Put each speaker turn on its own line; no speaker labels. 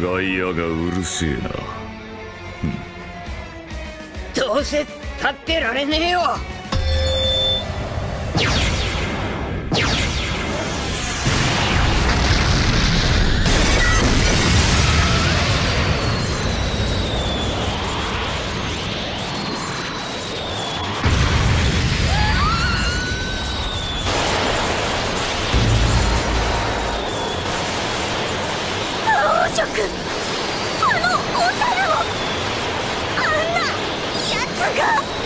外野がうるせえな。
どうせ立ってられねえよ。
あのお猿をあんなやつが。